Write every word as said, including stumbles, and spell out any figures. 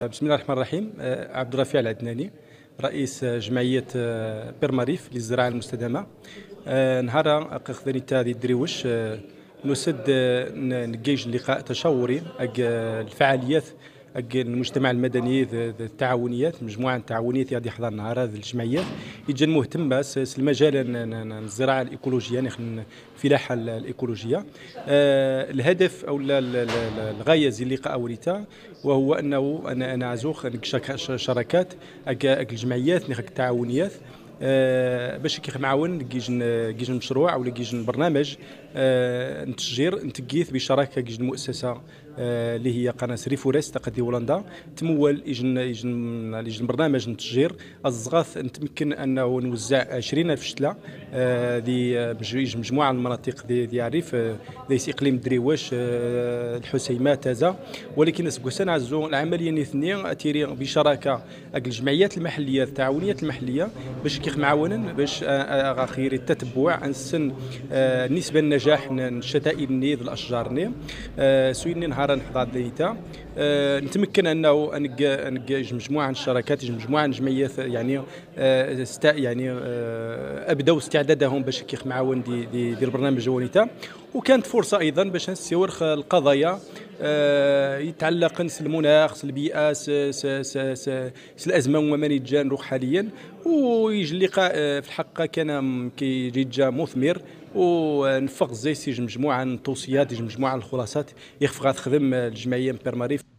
بسم الله الرحمن الرحيم. آه، عبد الرفيع العدناني، رئيس آه، جمعية آه، بيرماريف للزراعة المستدامة. آه، نهار قخذني تاع ذي دريوش آه، نسد آه، ن- نجيج لقاء تشاوري أج آه، الفعاليات أج المجتمع المدني ذ- ذ- التعاونيات، مجموعة تعاونيات غادي يحضر نهار هذه الجمعيات يجي مهتمة س- س المجال ن- ن- ن- الزراعة الإيكولوجية، يعني الفلاحة ال- الإيكولوجية. آه، الهدف أو ال- ال- ال- الغاية زي اللقاء وليتا، وهو أنه أنا أنا عزوخ شراكات أج أج الجمعيات نخ التعاونيات، آه، باش كيخ معاون كيجن كيجن مشروع او كيجن برنامج آه، نتشجير نتكيث بشراكه كيجن المؤسسه آه، اللي هي قناه ريفوريست تقدي هولندا تمول يجن يجن يجن برنامج نتشجير الزغاث نتمكن انه نوزع عشرين ألف شتله آه، ذي بجوج مجموعه من المناطق ذي ذي عريف آه، ذي اقليم دريوش آه، الحسيمات تازا. ولكن سكوسان عزو العمليه نثني تيري بشراكه الجمعيات المحليه التعاونيات المحليه باش كيخ معاونا باش غاخير التتبع انسن آه، نسبه النجاح الشتائل ني الاشجار ني آه، سويني نهار نحضر ديتا آه، نتمكن انه انك مجموعه من الشراكات مجموعه من الجمعيات يعني آه، است يعني آه، ابداو استعدادهم باش كيخ معاون دي, دي, دي البرنامج وليتا. وكانت فرصه ايضا باش نسيور القضايا آه، يتعلق المناخ البيئه س س س س س الازمه وما نتجان حاليا. ويجي اللقاء آه، في الحقيقه كان كيجي جا مثمر، ونفق زي سيج مجموعه من التوصيات مجموعه من الخلاصات يخفى تخدم الجمعيه بيرماريف.